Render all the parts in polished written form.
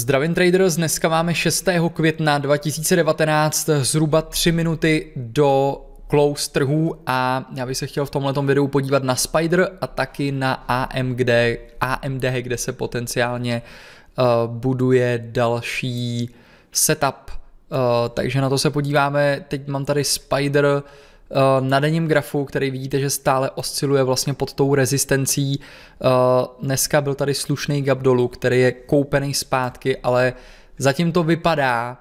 Zdravím traders, dneska máme 6. května 2019, zhruba 3 minuty do close trhů a já bych se chtěl v tomhletom videu podívat na Spider a taky na AMD, kde se potenciálně buduje další setup, takže na to se podíváme. Teď mám tady Spider na denním grafu, který vidíte, že stále osciluje vlastně pod tou rezistencí. Dneska byl tady slušný gap dolů, který je koupený zpátky, ale zatím to vypadá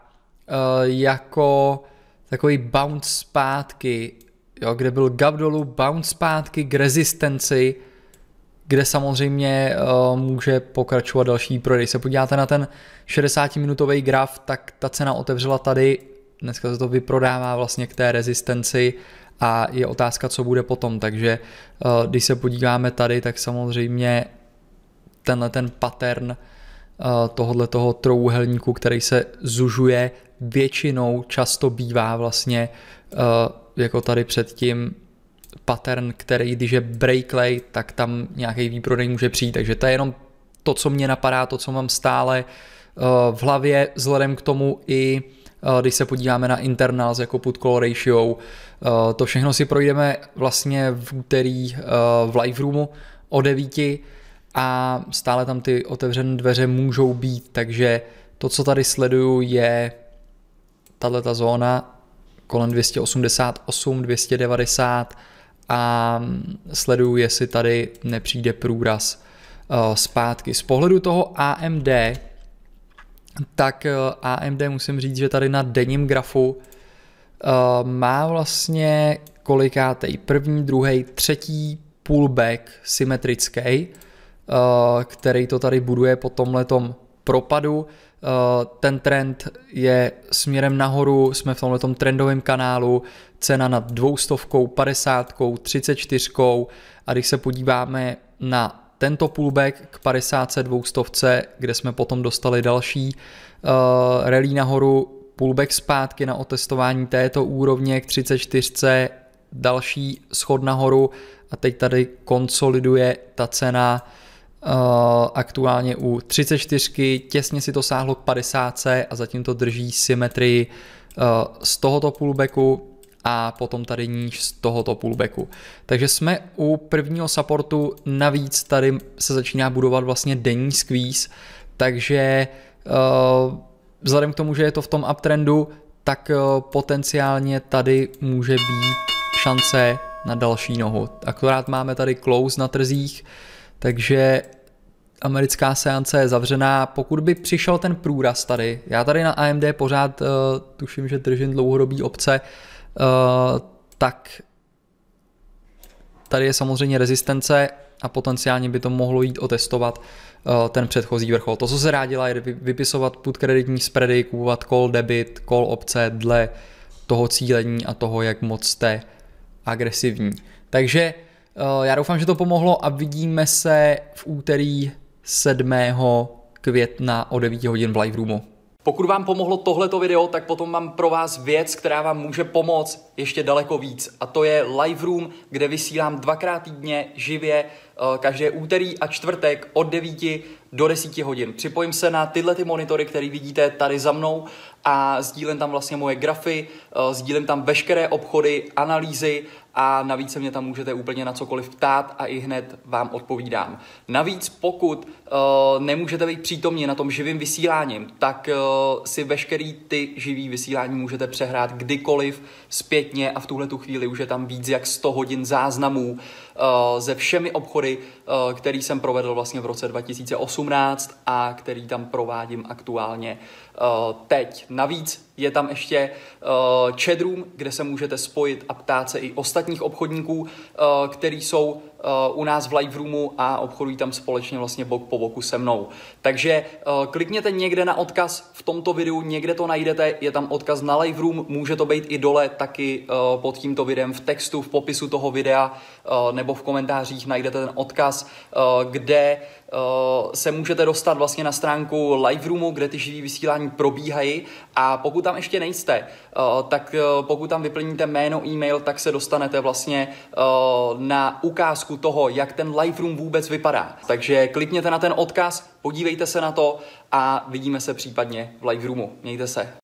jako takový bounce zpátky, jo, kde byl gap dolů, bounce zpátky k rezistenci, kde samozřejmě může pokračovat další prodej. Když se podíváte na ten 60-minutový graf, tak ta cena otevřela tady, dneska se to vyprodává vlastně k té rezistenci a je otázka, co bude potom. Takže když se podíváme tady, tak samozřejmě tenhle ten pattern tohoto trouhelníku, který se zužuje, většinou často bývá vlastně jako tady předtím pattern, který když je break late, tak tam nějaký výprodej může přijít. Takže to je jenom to, co mě napadá, to, co mám stále v hlavě, vzhledem k tomu i když se podíváme na internals jako put call ratio, to všechno si projdeme vlastně v úterý v live roomu o 9 a stále tam ty otevřené dveře můžou být, takže to, co tady sleduju, je tato zóna kolem 288, 290 a sleduju, jestli tady nepřijde průraz zpátky. Z pohledu toho AMD, tak AMD musím říct, že tady na denním grafu má vlastně kolikátej, první, druhý, třetí pullback symetrický, který to tady buduje po tomhletom propadu. Ten trend je směrem nahoru, jsme v tomhletom trendovém kanálu, cena nad 200, 50, 34 a když se podíváme na tento pullback k 50, 200, kde jsme potom dostali další rally nahoru, pullback zpátky na otestování této úrovně k 34, další schod nahoru a teď tady konsoliduje ta cena aktuálně u 34, těsně si to sáhlo k 50 a zatím to drží symetrii z tohoto pullbacku a potom tady níž z tohoto pullbacku. Takže jsme u prvního supportu, navíc tady se začíná budovat vlastně denní squeeze, takže vzhledem k tomu, že je to v tom uptrendu, tak potenciálně tady může být šance na další nohu. Akorát máme tady close na trzích, takže americká seance je zavřená. Pokud by přišel ten průraz tady, já tady na AMD pořád tuším, že držím dlouhodobý opce, tak tady je samozřejmě rezistence a potenciálně by to mohlo jít otestovat ten předchozí vrchol. To, co se rád dělá, je vypisovat put kreditní spready, kupovat call debit, call opce dle toho cílení a toho, jak moc jste agresivní. Takže já doufám, že to pomohlo a vidíme se v úterý 7. května o 9 hodin v live roomu. Pokud vám pomohlo tohleto video, tak potom mám pro vás věc, která vám může pomoct ještě daleko víc. A to je live room, kde vysílám 2x týdně živě každé úterý a čtvrtek od 9 do 10 hodin. Připojím se na tyhle ty monitory, které vidíte tady za mnou a sdílím tam vlastně moje grafy, sdílím tam veškeré obchody, analýzy a navíc se mě tam můžete úplně na cokoliv ptát a i hned vám odpovídám. Navíc pokud nemůžete být přítomni na tom živým vysíláním, tak si veškerý ty živý vysílání můžete přehrát kdykoliv zpětně a v tuhle tu chvíli už je tam víc jak 100 hodin záznamů se všemi obchody, který jsem provedl vlastně v roce 2018 a který tam provádím aktuálně teď. Navíc je tam ještě chatroom, kde se můžete spojit a ptát se i ostatních obchodníků, který jsou u nás v live roomu a obchodují tam společně vlastně bok po boku se mnou. Takže klikněte někde na odkaz v tomto videu, někde to najdete, je tam odkaz na live room, může to být i dole taky pod tímto videem v textu, v popisu toho videa nebo v komentářích najdete ten odkaz, kde se můžete dostat vlastně na stránku Live Roomu, kde ty živý vysílání probíhají, a pokud tam ještě nejste, tak pokud tam vyplníte jméno, e-mail, tak se dostanete vlastně na ukázku toho, jak ten Live Room vůbec vypadá. Takže klikněte na ten odkaz, podívejte se na to a vidíme se případně v Live Roomu. Mějte se.